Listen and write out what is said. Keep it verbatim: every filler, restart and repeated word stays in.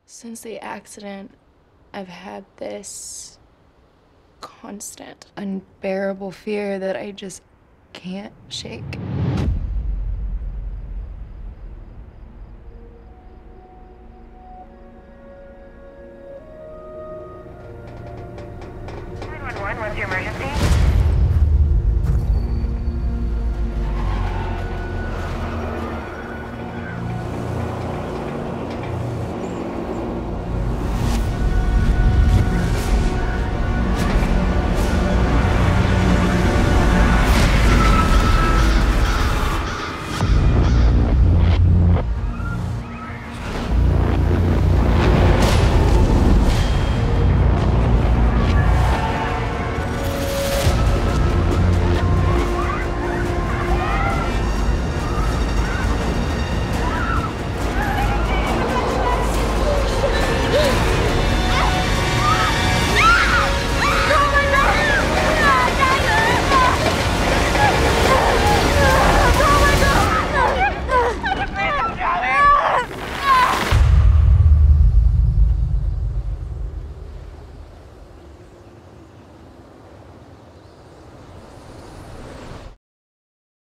Since the accident, I've had this constant, unbearable fear that I just can't shake. nine one one, what's your emergency?